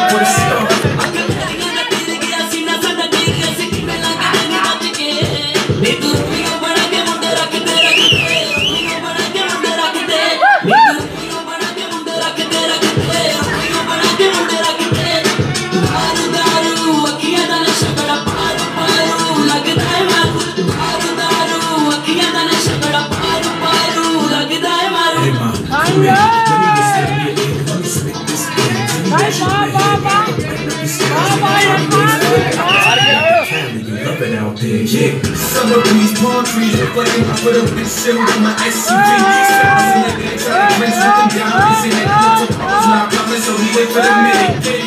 for the star. Yeah, summer breeze, palm trees, reflecting off of the windshield of my SUV. Stars in the day, try to rinse them down. This ain't that good to pause, not coming, so we wait for the minute.